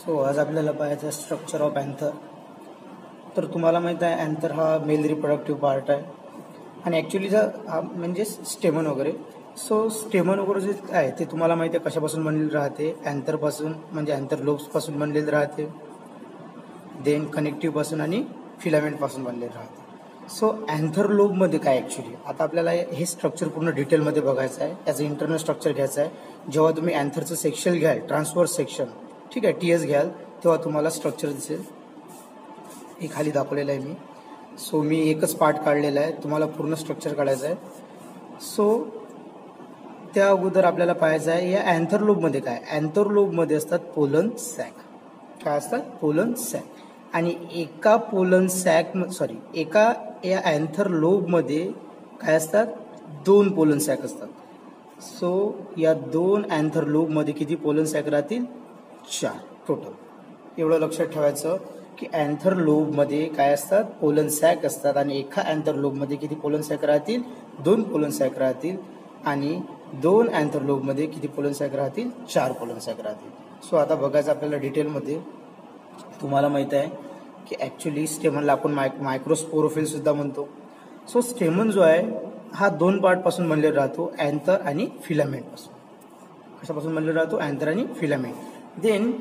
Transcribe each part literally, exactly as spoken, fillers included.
So आज आपल्याला पाहायचं आहे स्ट्रक्चर ऑफ अँथर. तर तुम्हाला माहीत आहे अँथर हा मेल रिप्रोडक्टिव्ह पार्ट आहे आणि ॲक्च्युलीचा हा म्हणजे स्टेमन वगैरे. सो स्टेमन वगैरे जे आहे ते तुम्हाला माहिती आहे कशापासून बनलेलं राहते. अँथरपासून म्हणजे अँथर लोब्सपासून बनलेलं राहते, देन कनेक्टिव्हपासून आणि फिलामेंटपासून बनलेलं राहते. सो अँथर लोबमध्ये काय ॲक्च्युली आता आपल्याला हे स्ट्रक्चर पूर्ण डिटेलमध्ये बघायचं आहे. याचं इंटरनल स्ट्रक्चर घ्यायचं आहे. जेव्हा तुम्ही अँथरचं सेक्शन घ्याल, ट्रान्सवर्स सेक्शन, ठीक आहे, टी एस घ्याल, तेव्हा तुम्हाला स्ट्रक्चर दिसेल. हे खाली दाखवलेलं आहे मी. सो मी एकच पार्ट काढलेला आहे, तुम्हाला पूर्ण स्ट्रक्चर काढायचं आहे. सो त्या अगोदर आपल्याला पाहायचं आहे या अँथर लोबमध्ये काय. अँथर लोबमध्ये असतात पोलन सॅक. काय असतात? Pollen sac. आणि एका पोलन सॅक सॉरी एका या अँथर लोबमध्ये काय असतात? दोन पोलन सॅक असतात. सो या दोन अँथर लोबमध्ये किती पोलन सॅक राहतील? चार टोटल. एवढं लक्षात ठेवायचं की अँथर लोबमध्ये काय असतात? पोलन सॅक असतात. आणि एका अँथर लोबमध्ये किती पोलन सॅक राहतील? दोन पोलन सॅक राहतील. आणि दोन अँथर लोबमध्ये किती पोलन सॅक राहतील? चार पोलन सॅक राहतील. सो आता बघायचं आपल्याला डिटेलमध्ये. तुम्हाला माहित आहे की ॲक्च्युली स्टेमनला आपण माय मायक्रोस्पोरोफिल सुद्धा म्हणतो. सो स्टेमन जो आहे हा दोन पार्टपासून बनलेला राहतो, अँथर आणि फिलामेंटपासून. कशापासून बनलेला राहतो? अँथर आणि फिलामेंट. देन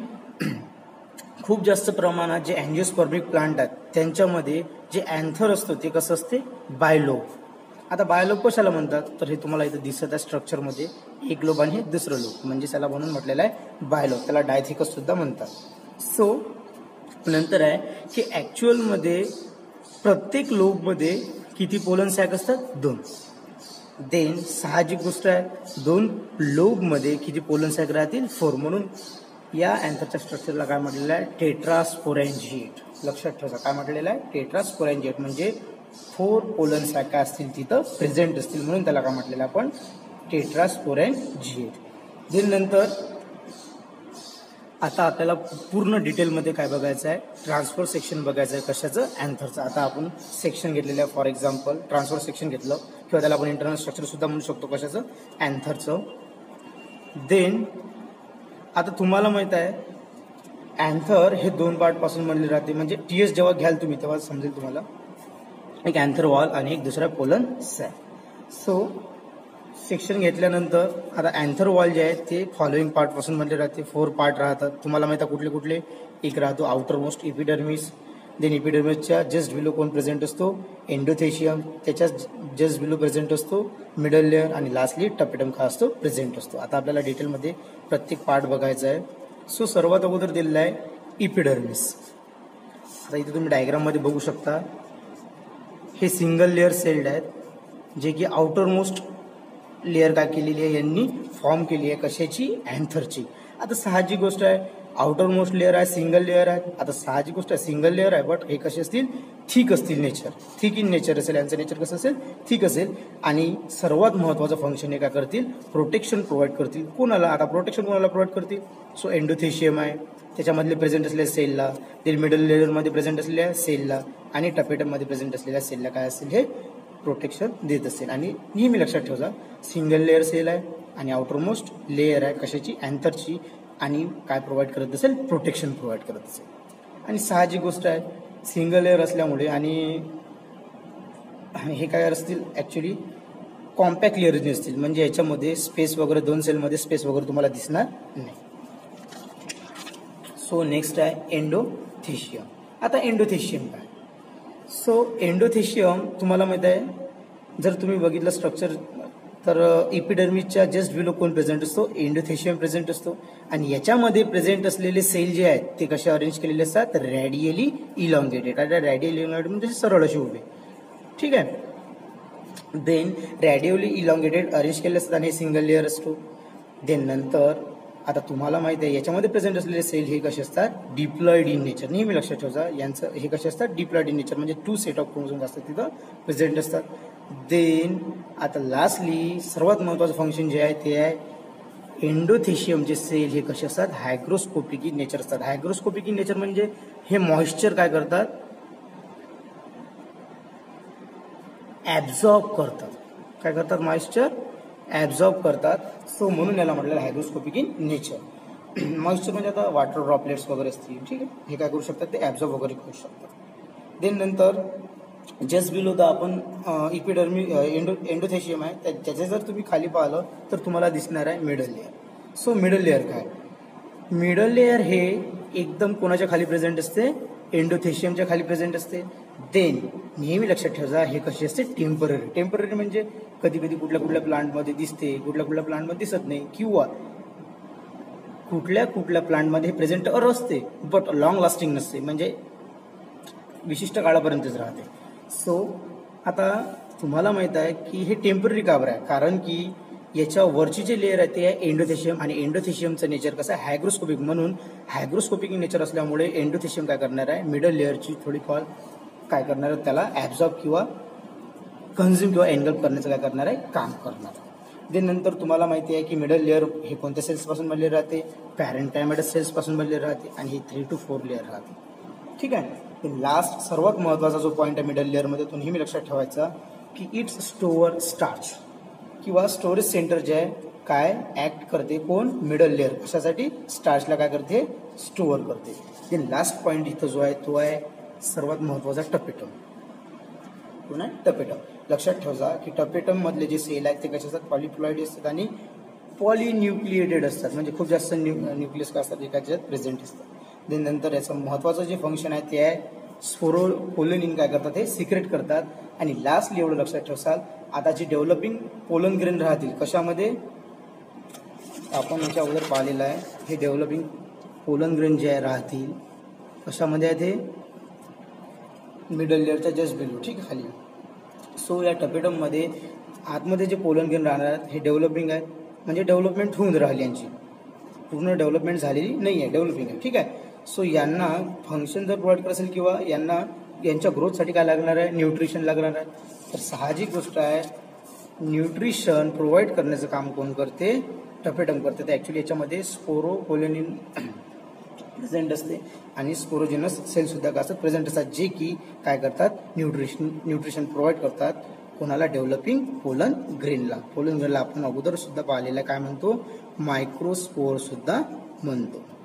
खूप जास्त प्रमाणात जे अँजिओस्पर्मिक प्लांट आहेत त्यांच्यामध्ये जे अँथर असतो ते कसं असते? बायलोब. आता बायलोब कशाला म्हणतात? तर हे तुम्हाला इथं दिसत आहे स्ट्रक्चरमध्ये. एक लोब आणि हे दुसरं लोब म्हणजे त्याला म्हणून म्हटलेलं आहे बायलोब. त्याला डायथिकस सुद्धा म्हणतात. सो नंतर आहे की ॲक्च्युअलमध्ये प्रत्येक लोबमध्ये किती पोलन सॅक असतात? दोन. देन साहजिक गोष्ट आहे दोन लोबमध्ये किती पोलन सॅक राहतील? फोर. म्हणून या अँथरच्या स्ट्रक्चरला काय म्हटलेलं आहे? टेट्रास्पोरॅन्जिएट. लक्षात ठेवा काय म्हटलेलं आहे? टेट्रास्पोरॅन्जिएट म्हणजे फोर पोलन सॅक असतील तिथं प्रेझेंट असतील, म्हणून त्याला काय म्हटलेलं आपण? टेट्रास्पोरॅन्जिएट. देन नंतर आता आपल्याला पूर्ण डिटेलमध्ये काय बघायचं आहे? ट्रान्सफर सेक्शन बघायचं आहे. कशाचं? अँथरचं. आता आपण सेक्शन घेतलेलं आहे. फॉर एक्झाम्पल ट्रान्सफर सेक्शन घेतलं किंवा त्याला आपण इंटरनल स्ट्रक्चर सुद्धा म्हणू शकतो. कशाचं? अँथरचं. देन आता तुम्हाला माहित आहे अँथर हे दोन पार्टपासून बनले राहते. म्हणजे टी एस जेव्हा घ्याल तुम्ही तेव्हा समजेल तुम्हाला. एक अँथर वॉल आणि एक दुसरा पोलन सॅक. सो सेक्शन घेतल्यानंतर आता अँथर वॉल जे आहे ते फॉलोइंग पार्टपासून बनले राहते. फोर पार्ट राहतात. तुम्हाला माहिती आहे कुठले कुठले? एक राहतो आउटर मोस्ट इपिडर्मिस. देन इपिडर्मिसच्या जस्ट बिलो कोण प्रेझेंट असतो? एंडोथेशियम. त्याच्या जस्ट बिलो प्रेझेंट असतो मिडल लेअर. आणि लास्टली टपेटम का असतो? प्रेझेंट असतो. आता आपल्याला डिटेलमध्ये प्रत्येक पार्ट बघायचा आहे. सो सर्वात अगोदर दिलेला आहे इपिडर्मिस. आता इथे तुम्ही डायग्राममध्ये बघू शकता हे सिंगल लेअर सेल्ड आहेत, जे की आउटर मोस्ट लेअर काय केलेली आहे यांनी फॉर्म केली आहे. कशाची? अँथरची. आता साहजिक गोष्ट आहे आउटर मोस्ट लेअर आहे, सिंगल लेअर आहे. आता साहजिक गोष्ट आहे सिंगल लेअर आहे, बट हे कसे असतील? थिक असतील नेचर. थिक इन नेचर असेल. यांचं नेचर कसं असेल? थिक असेल. आणि सर्वात महत्त्वाचं फंक्शन हे काय करतील? प्रोटेक्शन प्रोव्हाइड करतील. कोणाला? आता प्रोटेक्शन कोणाला प्रोव्हाइड करतील? सो एंडोथेशियम आहे त्याच्यामधले प्रेझेंट असलेल्या सेलला, ते मिडल लेअरमध्ये प्रेझेंट असलेल्या सेलला आणि टपेटममध्ये प्रेझेंट असलेल्या सेलला काय असेल? हे प्रोटेक्शन देत असेल. आणि नेहमी लक्षात ठेवा सिंगल लेअर सेल आहे आणि आउटर मोस्ट लेअर आहे कशाची? अँथरची. आणि काय प्रोव्हाइड करत असेल? प्रोटेक्शन प्रोव्हाइड करत असेल. आणि साहजिक गोष्ट आहे सिंगल लेअर असल्यामुळे आणि हे काय असतील? ॲक्च्युली कॉम्पॅक्ट लेअर असतील. म्हणजे याच्यामध्ये स्पेस वगैरे दोन सेलमध्ये स्पेस वगैरे तुम्हाला दिसणार नाही. सो नेक्स्ट आहे एंडोथेशियम. आता एंडोथेशियम काय? सो एंडोथेशियम तुम्हाला माहित आहे जर तुम्ही बघितलं स्ट्रक्चर तर इपिडर्मिसच्या जस्ट बिलो कोण प्रेझेंट असतो? एंडोथेशियम प्रेझेंट असतो. आणि याच्यामध्ये प्रेझेंट असलेले सेल जे आहेत ते कसे अरेंज केलेले असतात? Radially elongated. आता रॅडियली इलॉंगेटेड म्हणजे सरळ असे उभे, ठीक आहे. देन रॅडियली इलॉंगेटेड अरेंज केले असतात आणि हे सिंगल लेअर असतो. देन नंतर आता तुम्हाला माहिती आहे याच्यामध्ये प्रेझेंट असलेले सेल हे कसे असतात? Diploid in nature. नेहमी लक्षात ठेवा यांचं हे कसे असतात? डिप्लॉइड इन नेचर म्हणजे टू सेट ऑफ क्रोमोझोम्स असतात तिथं प्रेझेंट असतात. देन आता लास्टली सर्वात महत्त्वाचं फंक्शन जे आहे ते आहे एंडोथेशियमचे सेल हे कसे असतात? हायग्रोस्कोपिक इन नेचर असतात. हायग्रोस्कोपिक इन नेचर म्हणजे हे मॉइश्चर काय करतात? ॲब्झॉर्ब करतात. काय करतात? मॉइश्चर ॲब्झॉर्ब करतात. सो म्हणून याला म्हटलेलं हायग्रोस्कोपिक इन नेचर. मॉइश्चर म्हणजे आता वॉटर ड्रॉपलेट्स वगैरे असतील, ठीक आहे, हे काय करू शकतात, ते ॲब्झॉर्ब वगैरे करू शकतात. देन नंतर जस्ट बिलो द आपण इपिडर्मी एंडो एंडोथेशियम आहे, त्या त्याचे जर तुम्ही खाली पाहिलं तर तुम्हाला दिसणार आहे middle layer. So middle layer काय, मिडल लेअर हे एकदम कोणाच्या खाली प्रेझेंट असते, एंडोथेशियमच्या खाली प्रेझेंट असते. देन नेहमी लक्षात ठेवा हे कशी असते, टेम्पररी. टेम्पररी म्हणजे कधी कधी कुठल्या कुठल्या प्लांटमध्ये दिसते, कुठल्या कुठल्या प्लांटमध्ये दिसत नाही, किंवा कुठल्या कुठल्या प्लांटमध्ये प्रेझेंट असते बट लॉंग लास्टिंग नसते, म्हणजे विशिष्ट काळापर्यंतच राहते. सो आता तुम्हाला माहित आहे की हे टेम्पररी का बरं आहे, कारण की याच्या वरची जे लेअर आहे ते आहे एंडोथेशियम, आणि एंडोथेशियमचं नेचर कसं आहे, हायग्रोस्कोपिक. म्हणून हायग्रोस्कोपिक नेचर असल्यामुळे एंडोथेशियम काय करणार आहे, मिडल लेअरची थोडीफार काय करणार आहे, त्याला ॲब्झॉर्ब किंवा कन्झ्युम किंवा एनगल्प करण्याचं काय करणार आहे, काम करणार. देन नंतर तुम्हाला माहिती आहे की मिडल लेअर हे कोणत्या सेल्सपासून बनले राहते, पॅरेंटायमेटस सेल्सपासून बनले राहते, आणि हे थ्री टू फोर लेअर राहते, ठीक आहे. लास्ट सर्वात महत्त्वाचा जो पॉईंट आहे मिडल लेअरमध्ये तो नेहमी लक्षात ठेवायचा की इट्स स्टोअर स्टार्च किंवा स्टोरेज सेंटर जे आहे काय ॲक्ट करते, कोण, मिडल लेअर. कशासाठी, स्टार्चला काय करते, स्टोअर करते. देन लास्ट पॉईंट इथं जो आहे तो आहे सर्वात महत्त्वाचा टपेटम. कोण आहे, टपेटम. लक्षात ठेवा की टपेटम मधले जे सेल आहेत ते कसे असतात, पॉलिप्लॉइड असतात आणि पॉलिन्यूक्लिएटेड असतात, म्हणजे खूप जास्त न्यू न्यूक्लियस काय असतात एकाच्यात प्रेझेंट असतात. देन नंतर याचं महत्त्वाचं जे फंक्शन आहे ते आहे स्पोरोपोलिन काय करतात, हे सिक्रेट करतात. आणि लास्टली एवढं लक्षात ठेवाल, आता जे डेव्हलपिंग पोलन ग्रेन राहतील कशामध्ये, आपण याच्या अगोदर पाहिलेलं आहे, हे डेव्हलपिंग पोलन ग्रेन जे आहे राहतील कशामध्ये आहे, ते मिडल लेअरच्या जस्ट बिलो, ठीक आहे, खाली. सो या टपेटममध्ये आतमध्ये जे पोलन ग्रेन राहणार आहेत हे डेव्हलपिंग आहे, म्हणजे डेव्हलपमेंट होऊन राहिली, यांची पूर्ण डेव्हलपमेंट झालेली नाही आहे, डेव्हलपिंग आहे, ठीक आहे. सो यांना फंक्शन जर प्रोव्हाइड करत असेल किंवा यांना यांच्या ग्रोथसाठी काय लागणार आहे, न्यूट्रिशन लागणार आहे. तर साहजिक गोष्ट आहे, न्यूट्रिशन प्रोव्हाइड करण्याचं काम कोण करते, टपेटम करते. तर ॲक्च्युली याच्यामध्ये स्पोरोपोलिन प्रेझेंट असते आणि स्पोरोजेनस सेलसुद्धा काय असतात, प्रेझेंट असतात, जे की काय करतात, न्यूट्रिशन न्यूट्रिशन प्रोव्हाइड करतात कोणाला, डेव्हलपिंग पोलन ग्रेनला. पोलन ग्रेनला आपण अगोदर सुद्धा पाहिलेला काय म्हणतो, मायक्रोस्पोर सुद्धा म्हणतो.